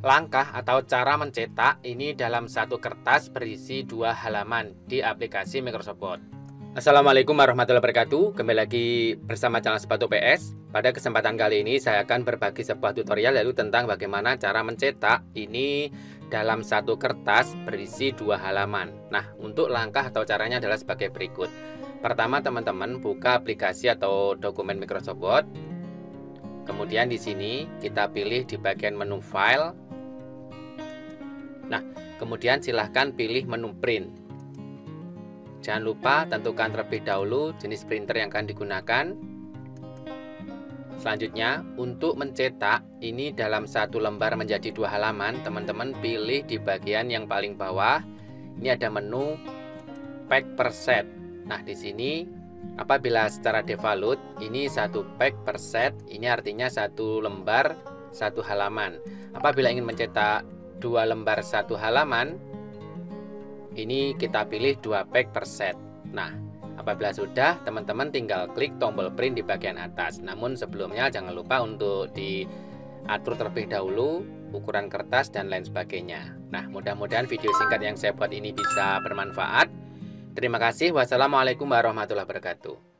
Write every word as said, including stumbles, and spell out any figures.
Langkah atau cara mencetak ini dalam satu kertas berisi dua halaman di aplikasi Microsoft Word. Assalamualaikum warahmatullahi wabarakatuh. Kembali lagi bersama channel Sepatu P S. Pada kesempatan kali ini saya akan berbagi sebuah tutorial yaitu tentang bagaimana cara mencetak ini dalam satu kertas berisi dua halaman. Nah, untuk langkah atau caranya adalah sebagai berikut. Pertama, teman-teman buka aplikasi atau dokumen Microsoft Word. Kemudian di sini kita pilih di bagian menu File. Nah, kemudian silahkan pilih menu Print. Jangan lupa tentukan terlebih dahulu jenis printer yang akan digunakan. Selanjutnya, untuk mencetak ini dalam satu lembar menjadi dua halaman, teman-teman pilih di bagian yang paling bawah. Ini ada menu Pack per set. Nah, di sini apabila secara default ini satu pack per set, ini artinya satu lembar satu halaman. Apabila ingin mencetak dua lembar satu halaman, ini kita pilih dua pack per set. Nah, apabila sudah, teman-teman tinggal klik tombol print di bagian atas. Namun sebelumnya jangan lupa untuk diatur terlebih dahulu ukuran kertas dan lain sebagainya. Nah, mudah-mudahan video singkat yang saya buat ini bisa bermanfaat. Terima kasih. Wassalamualaikum warahmatullahi wabarakatuh.